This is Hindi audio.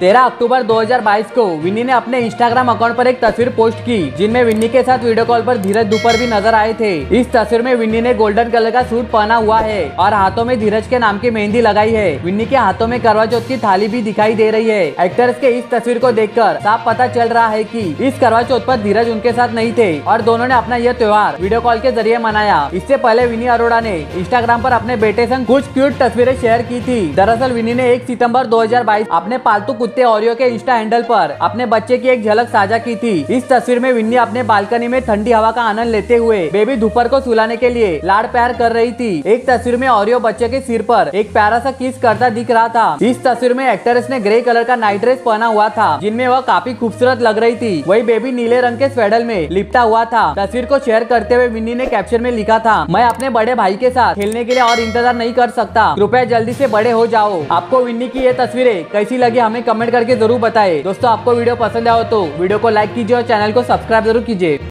13 अक्टूबर 2022 को विन्नी ने अपने इंस्टाग्राम अकाउंट पर एक तस्वीर पोस्ट की जिनमें विन्नी के साथ वीडियो कॉल पर धीरज दुपर भी नजर आए थे। इस तस्वीर में विन्नी ने गोल्डन कलर का सूट पहना हुआ है और हाथों में धीरज के नाम की मेहंदी लगाई है। विन्नी के हाथों में करवा चौथ की थाली भी दिखाई दे रही है। एक्टर्स के इस तस्वीर को देखकर साफ पता चल रहा है कि इस करवा चौथ पर धीरज उनके साथ नहीं थे और दोनों ने अपना यह त्योहार वीडियो कॉल के जरिए मनाया। इससे पहले विन्नी अरोड़ा ने इंस्टाग्राम पर अपने बेटे संग कुछ क्यूट तस्वीरें शेयर की थी। दरअसल विन्नी ने 1 सितंबर 2022 अपने पालतू कुत्ते ओरियो के इंस्टा हैंडल पर अपने बच्चे की एक झलक साझा की थी। इस तस्वीर में विन्नी अपने बालकनी में ठंडी हवा का आनंद लेते हुए बेबी दुपर को सुलाने के लिए लाड़ प्यार कर रही थी। एक तस्वीर में ओरियो बच्चे के सिर पर एक प्यारा सा किस करता दिख रहा था। इस तस्वीर में एक्ट्रेस ने ग्रे कलर का नाइट ड्रेस पहना हुआ था जिनमें वह काफी खूबसूरत लग रही थी। वही बेबी नीले रंग के स्वेडल में लिपटा हुआ था। तस्वीर को शेयर करते हुए विन्नी ने कैप्शन में लिखा था, मैं अपने बड़े भाई के साथ खेलने के लिए और इंतजार नहीं कर सकता, कृपया जल्दी से बड़े हो जाओ। आपको विन्नी की ये तस्वीरें कैसी लगी हमें कमेंट करके जरूर बताएं। दोस्तों आपको वीडियो पसंद आया हो तो वीडियो को लाइक कीजिए और चैनल को सब्सक्राइब जरूर कीजिए।